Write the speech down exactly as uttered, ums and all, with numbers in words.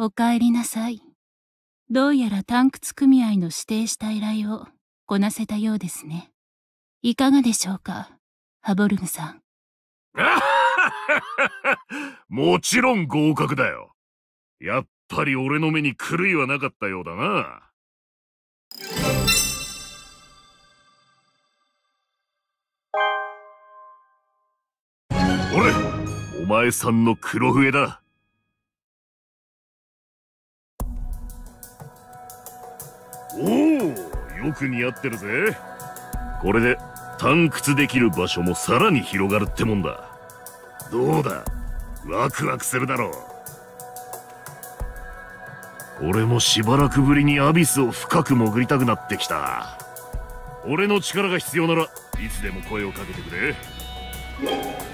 お帰りなさい。どうやら探掘組合の指定した依頼をこなせたようですね。いかがでしょうか、ハボルグさん。 もちろん合格だよ。やっぱり俺の目に狂いはなかったようだな。俺、お前さんの黒笛だ。おお、よく似合ってるぜ。これで探掘できる場所もさらに広がるってもんだ。どうだ、ワクワクするだろう。俺もしばらくぶりにアビスを深く潜りたくなってきた。俺の力が必要ならいつでも声をかけてくれ。